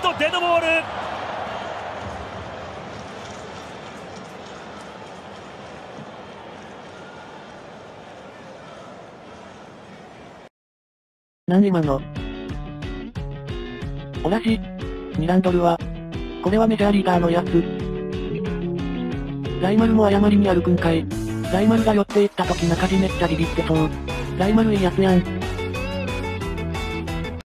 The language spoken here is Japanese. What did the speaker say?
とデッドボール。 なん今の。同じ。2ランドルは。これはメジャーリーガーのやつ。ライマルも謝りに歩くんかい。ライマルが寄っていった時中地めっちゃビビってそう。ライマルいいやつやん。